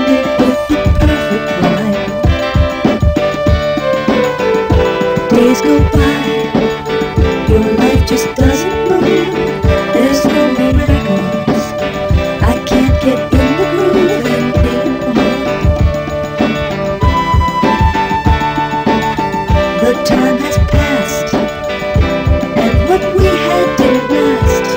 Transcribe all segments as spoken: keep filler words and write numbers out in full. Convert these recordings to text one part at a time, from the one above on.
ended with the perfect rhyme. Days go by, your life just doesn't move. There's no more records, I can't get in the groove anymore. The time has passed, and what we had didn't last.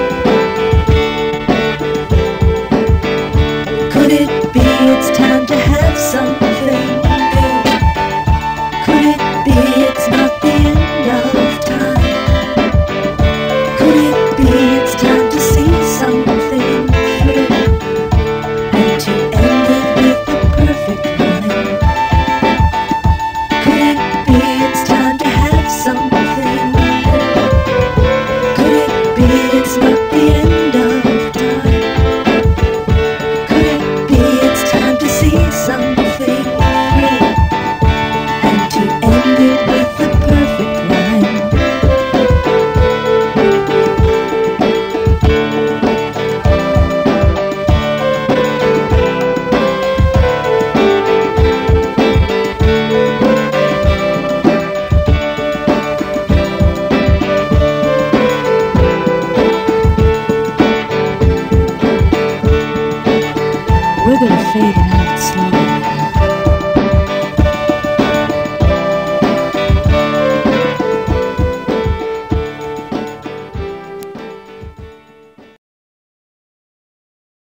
Could it be it's time to have something new? Could it be it's not the end of time? Could it be it's time to see something through, and to end it with the perfect rhyme? Could it be it's time to have something new? Could it be it's not the end of time? Could it be it's time to see something through, and to end it with the perfect rhyme? We're gonna fade it out slowly.